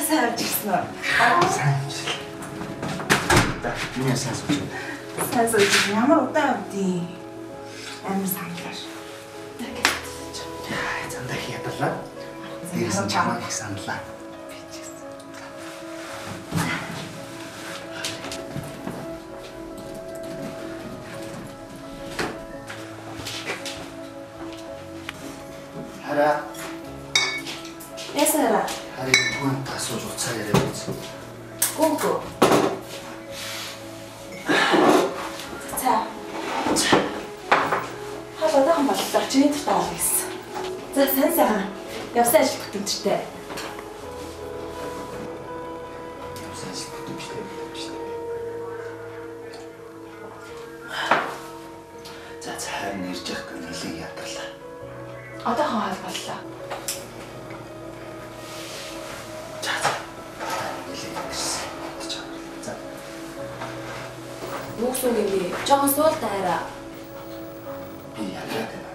сайн авч ирсэн үү? Сайн амжилт. За, миний сайн сууж. Сайн сууж ямар удаан авдیں۔ Амар саналаар. Зандаа их ядарлаа. Дээрээс нь чамайг их саналаа. Би ч гэсэн. Хараа. Ясара. Харин хүн тасууж уцаа яриа биз. Гүгү. За. Хаваахан боллоо. Чиний тутаа гэсэн. За сайн сайхан. Явсан ажил бүтэмжтэй. Явсан ажил бүтэмжтэй. За харин ирж явах гэнэ нэлээд ядарлаа. Одоохон хаал боллоо. Нүгсүг юм би. Жохон суул дайраа. Би яагаад вэ?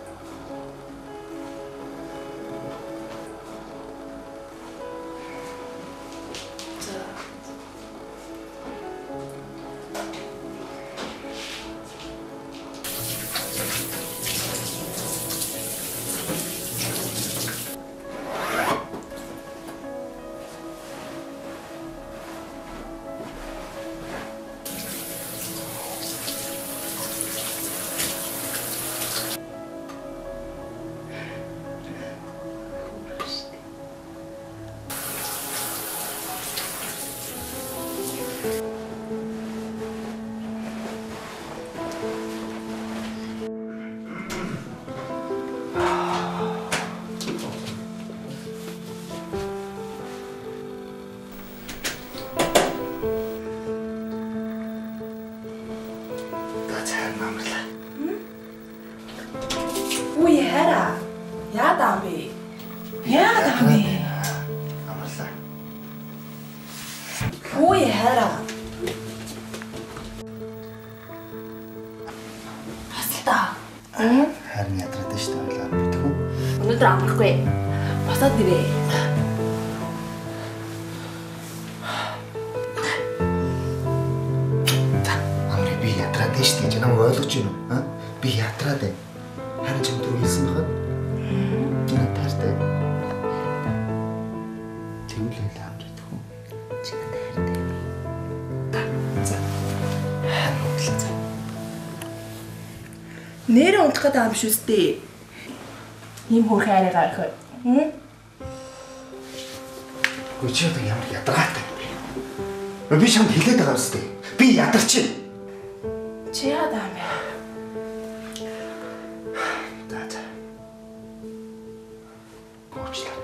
Харин ядраад штэ ойлаа битгүү. Өнөөдөр амрахгүй. Босоод нэрээ. Амрыг би ядраад штэ гэж намайг ойлгож байна уу? Аа? Би ядраад байна. Харин ч өдөр хэлсэн бахад. Энэ таартай. Тэгвэл амрыг тхүү. Чи надад хайртай. За. Харин Нэрээ унтах гэдэг юм шүү дээ. Ийм хөрх хайраа гарах. Чи одоо ямар ядаргаатай юм бэ? Би чамд хэлээд байгаа юм шүү дээ. Би ядарч байна. Чи яагаад юм бэ? За. Уучлаарай.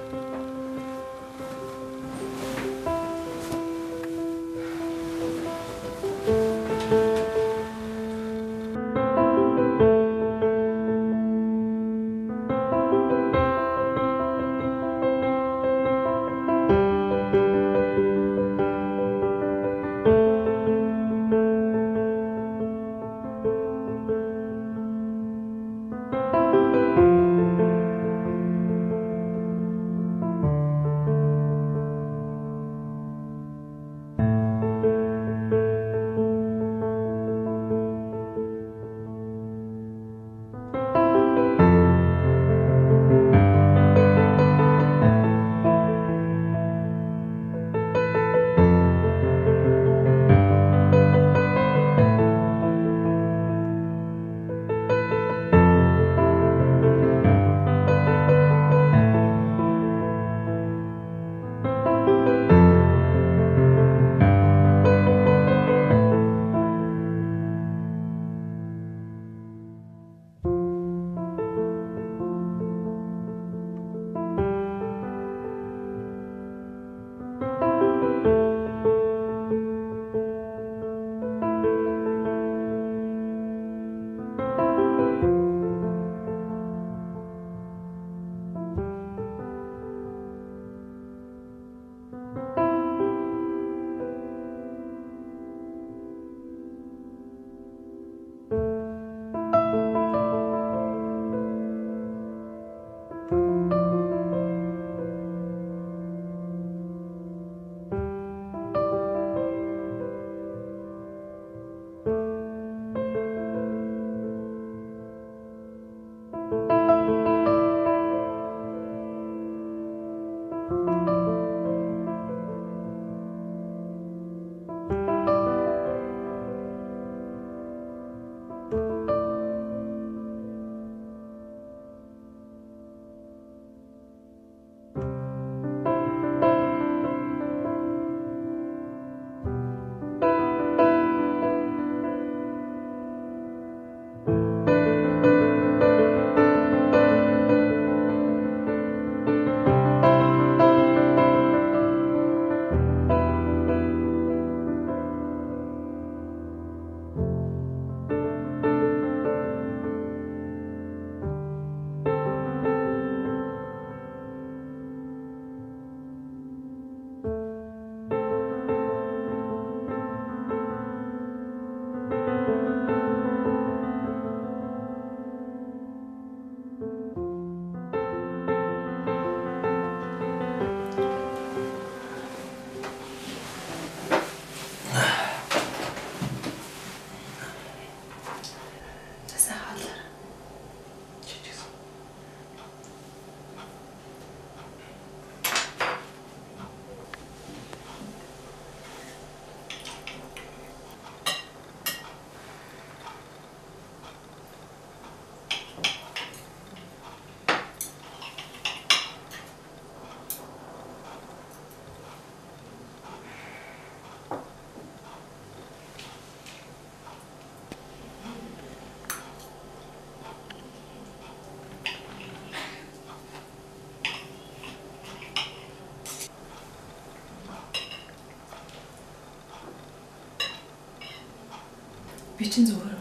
Би чинь зүгээр.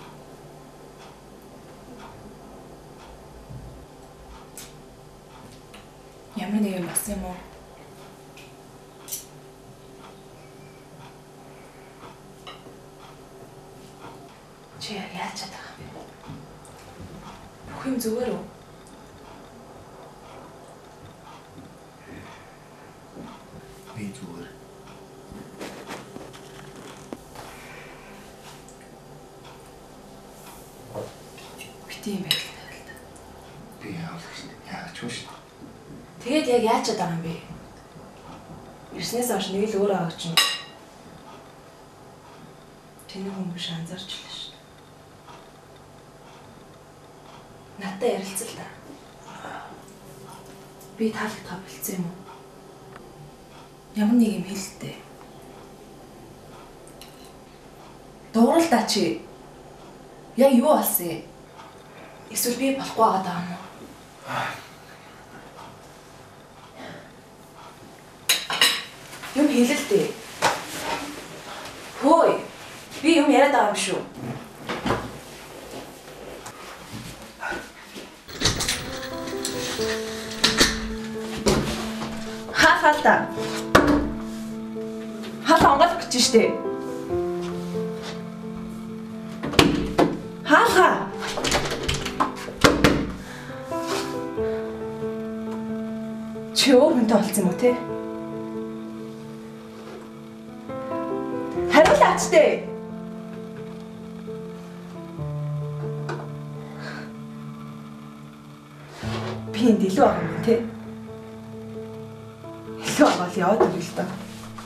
Ямар нэг юм болсон юм уу? Чи яаж чадах юм бэ? Бүх юм зүгээр үү? Би зүгээр. Бити юм байл та. Би яалагч яач вэ? Тэгээд яг яаж чадах юм бэ? Ирснээс хойш нэг л өөрөө авч чинь. Тэний хүн биш анзаарч л шүү дээ. Надтай ярилцал та. Би таалагдах болцсон юм уу? Ямар нэг юм хэлэлтэй. Дуурал та чи. Яг юу болсон юм? Эсвэл би болохгүй байгаа юм уу? Юм хэлэлтэй. Хөөе. Би юм яриад байгаа юм шүү. Хаалта. Хаалта онгойлох гэж штэ. Хаалха. Чи өөр хүнтэй болсон юм уу те? Хариулаач те. Би энд илүү байгаа юм те. Илүү аваад яваад ирэл л доо.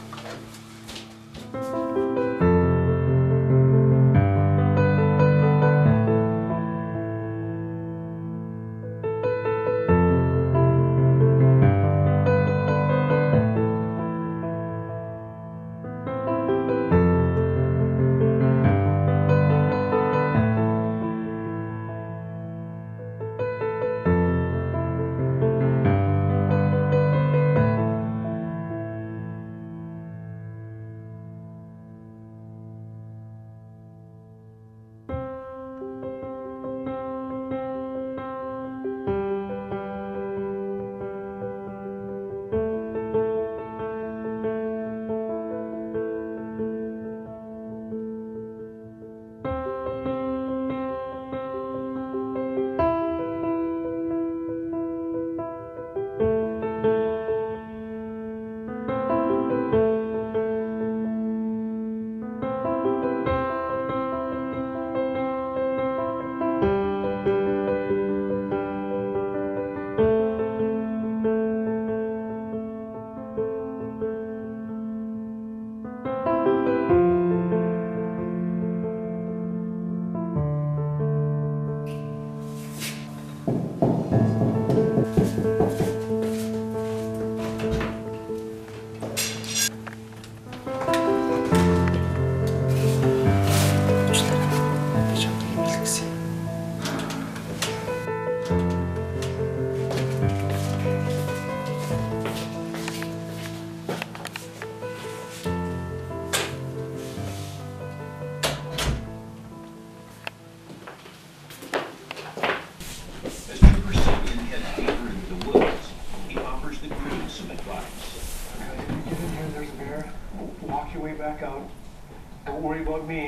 Back out. Don't worry about me.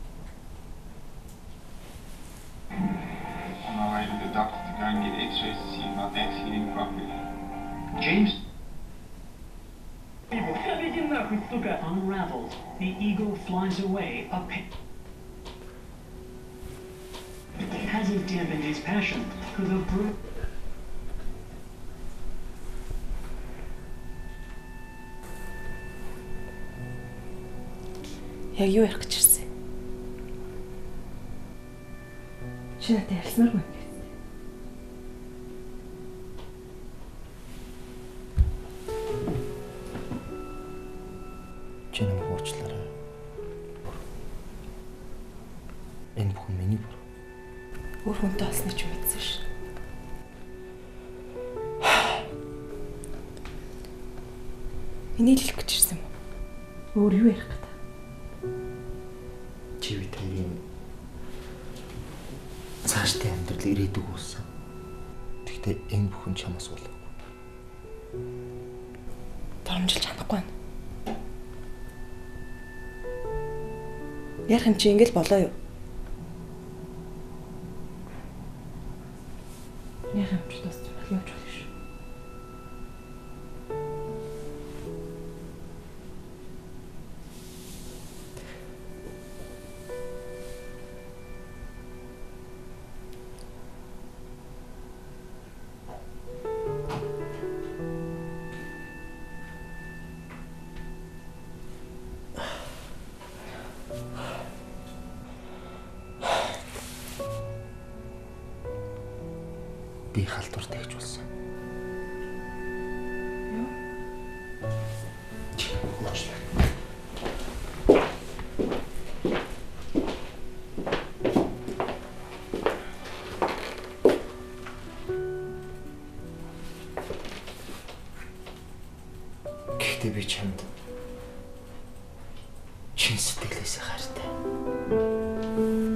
On our way to the doctor to go and get x-rays to see if my back's healing properly. James? Unraveled, the eagle flies away, hasn't dampened his passion for the brute. Яг юу ярих гэж ирсэн? Чи надад ярилцмааргүй юм гэсэн. Чи намайг уучлаарай. Энэ бүхэн миний бүр. Өөр хүнтэй олсноо ч мэдсэн ш. Энийг л хэлэх гэж ирсэн юм уу? Өөр юу ярих гэдэг? Чи би тэрийн цаашдын амьдрал ирээдүг болсон. Гэхдээ энэ бүхэн чамаас болоогүй. Доромжилж чадахгүй байна. Ярих юм чи ингээл болоо юу? Ярих юм чи бас явж болно шүү. Би халдвар тавьж болсон. Юу? Уучлаарай. Гэхдээ би чамд чин сэтгэлээсээ хайртай.